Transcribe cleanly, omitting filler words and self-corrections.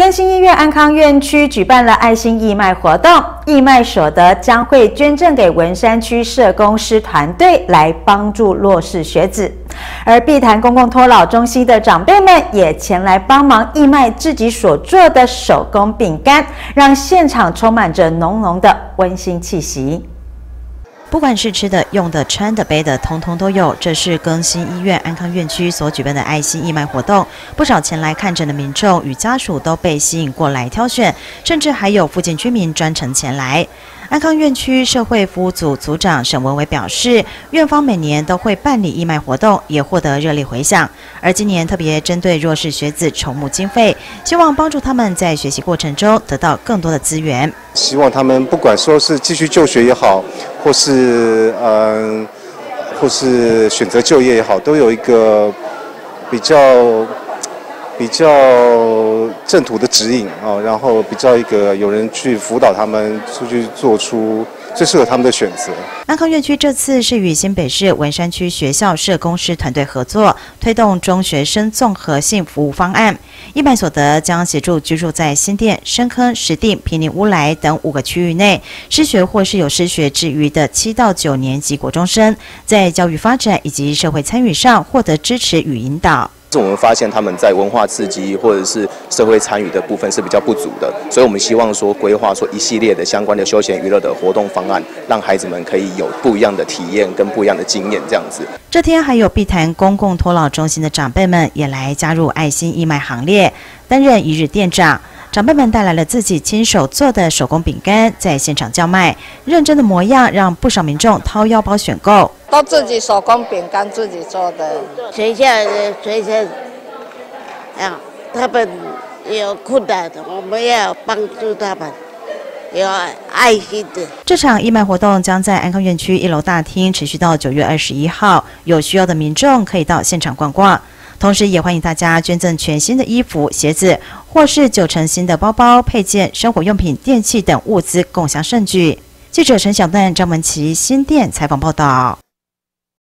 更新医院安康院区举办了爱心义卖活动，义卖所得将会捐赠给文山区社工师团队来帮助弱势学子。而碧潭公共托老中心的长辈们也前来帮忙义卖自己所做的手工饼干，让现场充满着浓浓的温馨气息。不管是吃的、用的、穿的、背的，通通都有。这是更新医院安康院区所举办的爱心义卖活动，不少前来看诊的民众与家属都被吸引过来挑选，甚至还有附近居民专程前来。安康院区社会服务组组长沈文伟表示，院方每年都会办理义卖活动，也获得热烈回响。而今年特别针对弱势学子筹募经费，希望帮助他们在学习过程中得到更多的资源。 希望他们不管说是继续就学也好，或是选择就业也好，都有一个比较正途的指引啊，然后比较一个有人去辅导他们，出去做出最适合他们的选择。 安康院区这次是与新北市文山区学校社工师团队合作，推动中学生综合性服务方案。义卖所得将协助居住在新店、深坑、石碇、坪林、乌来等5个区域内失学或是有失学之余的7到9年级国中生，在教育发展以及社会参与上获得支持与引导。 我们发现他们在文化刺激或者是社会参与的部分是比较不足的，所以我们希望说规划一系列的相关的休闲娱乐的活动方案，让孩子们可以有不一样的体验跟不一样的经验这样子。 这天还有碧潭公共托老中心的长辈们也来加入爱心义卖行列，担任一日店长。长辈们带来了自己亲手做的手工饼干，在现场叫卖，认真的模样让不少民众掏腰包选购。 都自己手工饼干自己做的， 学校他们有困难的，我们要帮助他们，有爱心的。 这场义卖活动将在安康院区1楼大厅持续到9月21号，有需要的民众可以到现场逛逛。同时也欢迎大家捐赠全新的衣服、鞋子，或是9成新的包包、配件、生活用品、电器等物资，共襄盛举。记者陈小段、张文琪新店采访报道。